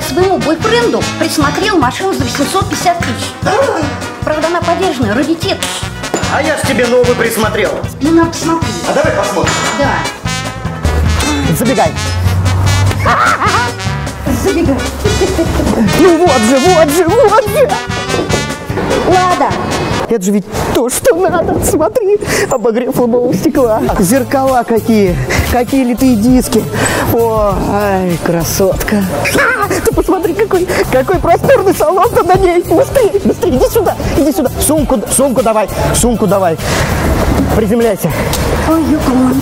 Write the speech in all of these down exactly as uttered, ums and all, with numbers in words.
своему бойфренду присмотрел машину за восемьсот пятьдесят тысяч. Правда, она подержанная, раритет. А я ж тебе новый присмотрел. Ну, надо посмотреть. А давай посмотрим. Да. Забегай. Забегай. Ну вот же, вот же, вот же. Лада. Это же ведь то, что надо. Смотри, обогрев лобового стекла. Зеркала какие, какие литые диски. О, ай, красотка. А, ты посмотри, какой, какой просторный салон-то на ней. Быстрее, быстрее, иди сюда, иди сюда. Сумку, сумку давай, сумку давай. Приземляйся. Ой, ёкалон.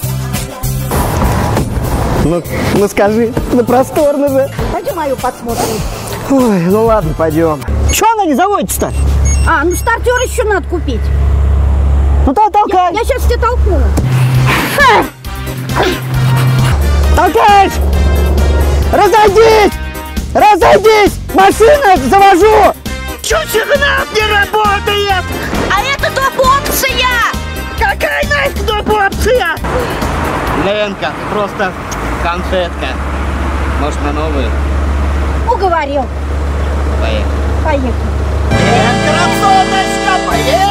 Ну, ну скажи, ну просторно же. Пойдем мою посмотрим. Ой, ну ладно, пойдем. Че она не заводится-то? А, ну стартер еще надо купить. Ну да, толкай. Я, я сейчас тебя толкну. Толкай! Разойдись! Разойдись! Машина завожу! Чуть сигнал не работает! А это топ-опция! Какая нафиг топ-опция? Ленка, просто конфетка. Может, на новую? Уговорил. Поехали. Поехали. Красоточка, поехали!